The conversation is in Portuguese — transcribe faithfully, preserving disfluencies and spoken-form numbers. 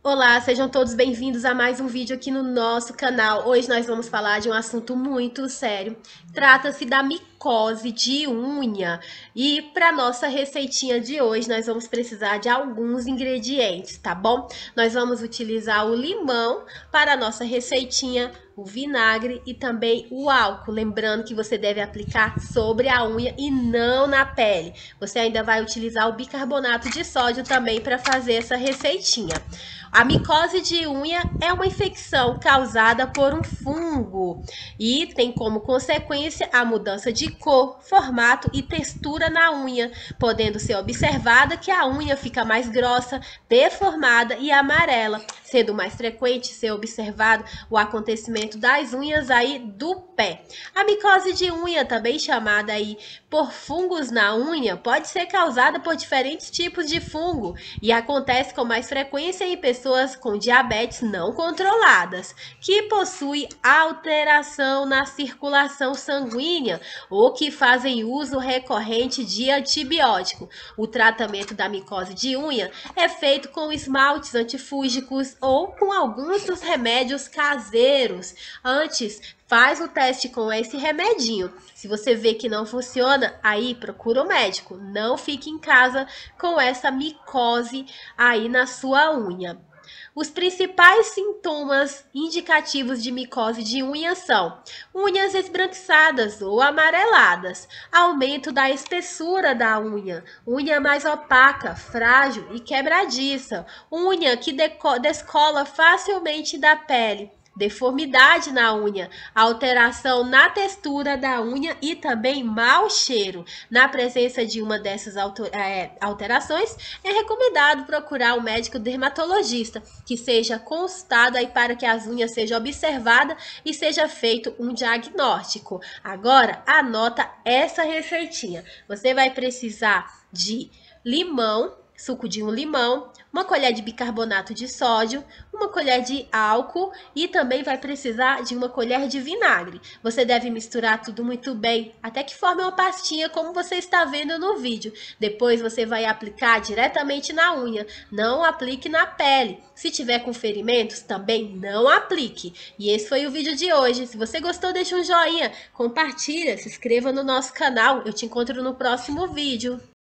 Olá, sejam todos bem-vindos a mais um vídeo aqui no nosso canal. Hoje nós vamos falar de um assunto muito sério. Trata-se da micose de unha. E para nossa receitinha de hoje, nós vamos precisar de alguns ingredientes, tá bom? Nós vamos utilizar o limão para a nossa receitinha, o vinagre e também o álcool. Lembrando que você deve aplicar sobre a unha e não na pele. Você ainda vai utilizar o bicarbonato de sódio também para fazer essa receitinha. A micose de unha é uma infecção causada por um fungo e tem como consequência a mudança de cor, formato e textura na unha, podendo ser observada que a unha fica mais grossa, deformada e amarela, sendo mais frequente ser observado o acontecimento das unhas aí do pé. A micose de unha, também chamada aí por fungos na unha, pode ser causada por diferentes tipos de fungo e acontece com mais frequência em pessoas com diabetes não controladas, que possuem alteração na circulação sanguínea ou que fazem uso recorrente de antibiótico. O tratamento da micose de unha é feito com esmaltes antifúngicos ou com alguns dos remédios caseiros. Antes, faz o teste com esse remedinho. Se você vê que não funciona, aí procura o médico. Não fique em casa com essa micose aí na sua unha. Os principais sintomas indicativos de micose de unha são unhas esbranquiçadas ou amareladas, aumento da espessura da unha, unha mais opaca, frágil e quebradiça, unha que descola facilmente da pele, deformidade na unha, alteração na textura da unha e também mau cheiro. Na presença de uma dessas alterações, é recomendado procurar um médico dermatologista que seja consultado aí para que as unhas sejam observadas e seja feito um diagnóstico. Agora, anota essa receitinha. Você vai precisar de limão, suco de um limão, uma colher de bicarbonato de sódio, uma colher de álcool e também vai precisar de uma colher de vinagre. Você deve misturar tudo muito bem, até que forme uma pastinha como você está vendo no vídeo. Depois você vai aplicar diretamente na unha, não aplique na pele. Se tiver com ferimentos, também não aplique. E esse foi o vídeo de hoje. Se você gostou, deixa um joinha, compartilha, se inscreva no nosso canal. Eu te encontro no próximo vídeo.